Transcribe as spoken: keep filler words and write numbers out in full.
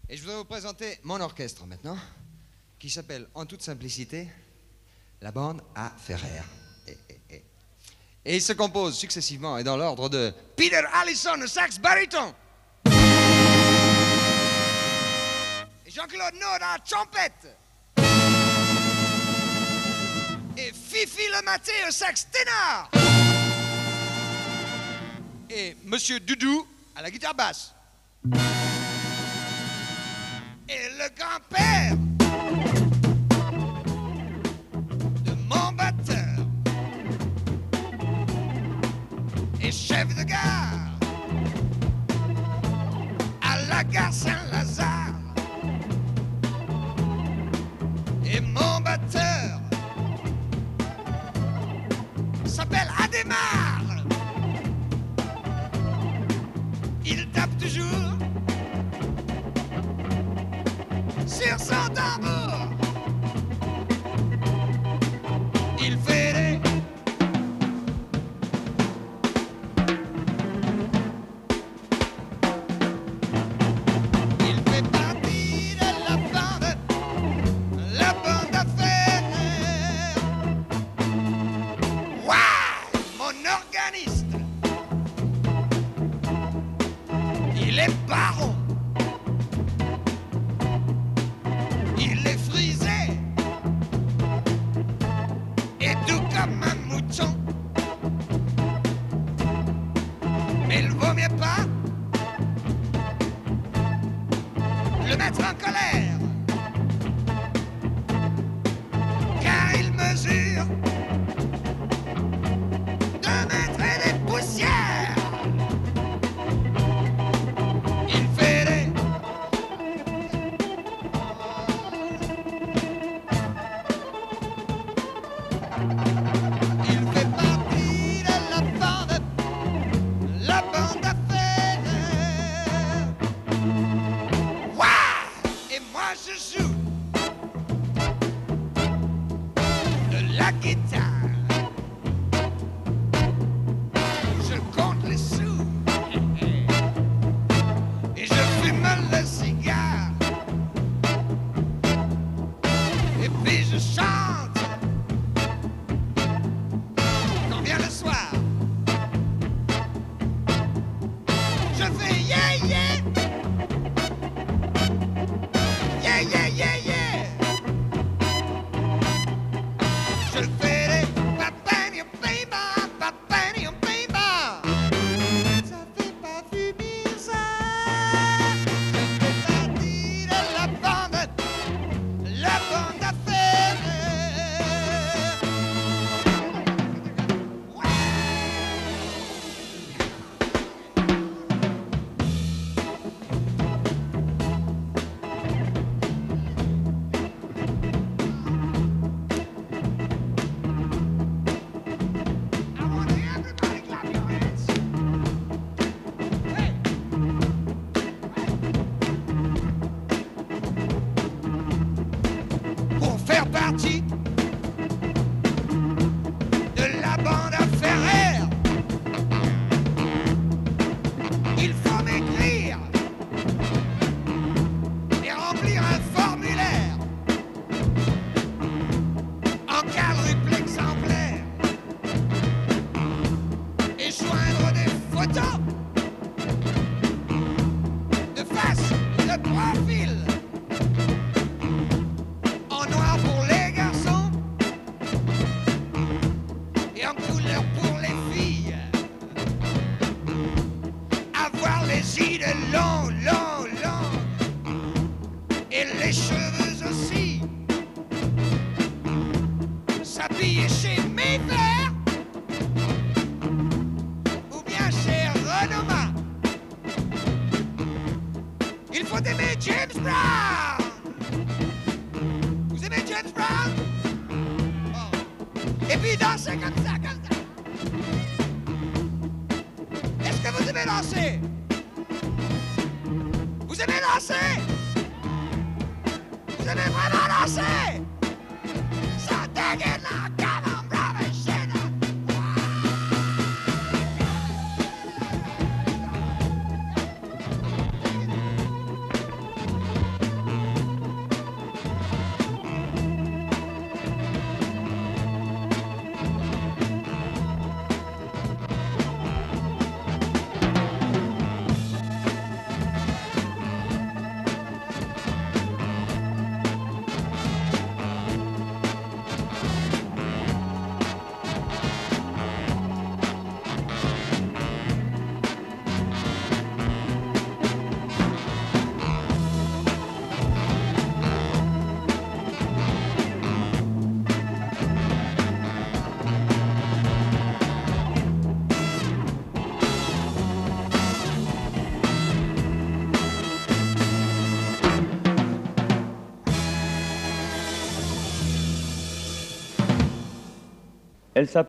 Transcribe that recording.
Et je voudrais vous présenter mon orchestre maintenant, qui s'appelle en toute simplicité la bande à Ferrer. Et, et, et. et il se compose successivement et dans l'ordre de Peter Allison au sax baryton, et Jean-Claude Naud à la trompette, et Fifi Le Maté au sax ténor, et Monsieur Doudou à la guitare basse. Et le grand-père de mon batteur et chef de gare à la gare Saint-Lazare. Et mon batteur s'appelle Adhémar. Il tape toujours sur son tambour. Il fait des Il fait partie de la bande, la bande à Ferrer. Ouah, mon organiste, il est baron. Il est frisé et doux comme un mouton. Mais il vaut mieux pas le mettre en colère, car il mesure deux mètres et des poussières. Il fait des Il fait partie de la bande, la bande à Ferrer. Ouah! Et moi je joue de la guitare. Je compte les sous et je fume le cigare. Et puis je chante quand vient le soir. Je fais yeah yeah, yeah yeah yeah yeah. Je le fais des papanium payma, papanium payma. Ça fait pas fumer ça. Je fais partie de la bande, la bande à Ferrer. I want everybody clap your hands. Hey. Pour faire partie de la bande à Ferrer, il faut m'écrire et remplir un formulaire en quadruple exemplaire et joindre des photos de face, de profil, en noir pour les garçons et en couleur pour les filles. Avoir les idées longues, longues, longues et les cheveux aussi. S'habiller chez Mayfair ou bien chez Renoma. Il faut aimer James Brown. Vous aimez James Brown? Oh. Et puis danser comme ça, comme ça. Est-ce que vous aimez danser? Vous aimez danser? Vous aimez vraiment danser? Ça dégaine la gamme, bravo, shit. Elle s'appelle